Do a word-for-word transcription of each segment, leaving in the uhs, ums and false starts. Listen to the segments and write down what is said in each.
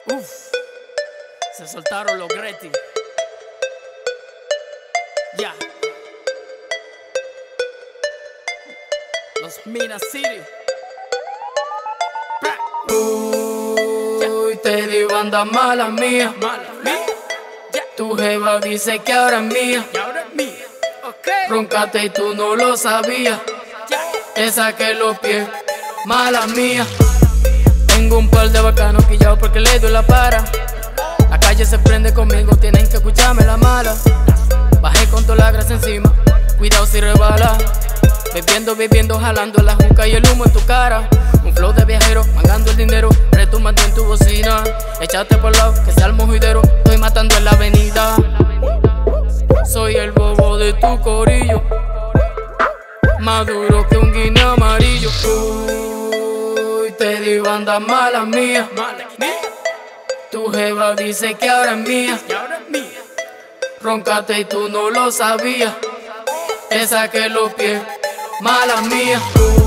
Uf, se soltaron los Gretti. Ya. Los Minas City. Uy, te di banda mala mía. Mala mía. Ya. Tu jeva dice que ahora es mía. Y ahora es mía. Ok. Roncate y tú no lo sabías. Ya. Te saqué los pies, mala mía. Tengo un par de bacanos quillados porque le doy la para. La calle se prende conmigo, tienen que escucharme la mala. Bajé con toda la grasa encima, cuidado si rebala. Bebiendo, bebiendo, jalando la juca y el humo en tu cara. Un flow de viajero, mangando el dinero, retumbando en tu bocina. Échate por lado, que sea el mojidero, estoy matando en la avenida. Soy el bobo de tu corillo, más duro que un guineo amarillo. Uy, te di banda mala mía. Mala mía. Tu jeva dice que ahora es mía. Y ahora es mía. Roncate y tú no lo sabías. Te saqué los pies, mala mía.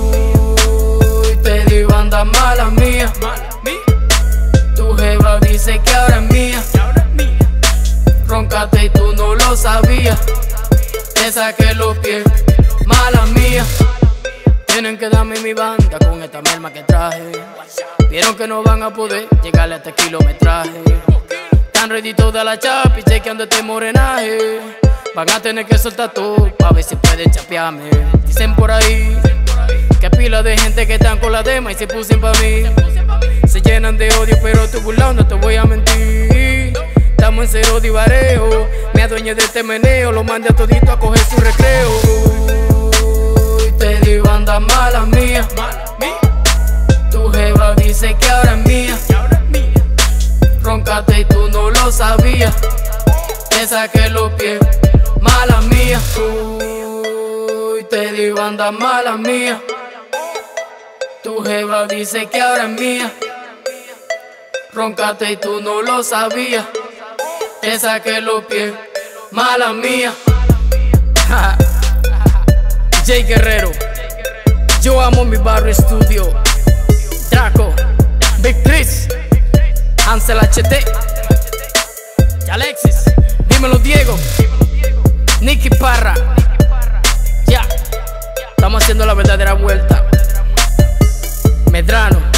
Uy, te di banda mala mía. Mala mía. Tu jeva dice que ahora es mía. Y ahora es mía. Roncate y tú no lo sabías. Te saqué los pies, mala mía. Tienen que darme mi banda con esta merma que traje. Vieron que no van a poder llegarle a este kilometraje. Están ready toda la chapi, chequeando este morenaje. Van a tener que soltar todo pa' ver si pueden chapearme. Dicen por ahí que pila de gente que están con la dema y se pusen pa' mí. Se llenan de odio pero estoy burlado, no te voy a mentir. Estamos en cero divareo, me adueñé de este meneo, lo mandé a todito a coger su recreo. Uy, te di banda mala mía. Mala mía. Tu jeva dice que ahora es mía. Y ahora es mía. Roncate y tú no lo sabías. Te saqué los pies, mala mía. Uy, te di banda mala mía. Tu jeva dice que ahora es mía. Roncate y tú no lo sabías. Te saqué los pies, mala mía. Jay Guerrero, yo amo mi barrio estudio. Draco, Big Chris, Hansel H T, y Alexis, dímelo Diego, Nicky Parra. Ya, estamos haciendo la verdadera vuelta. Medrano.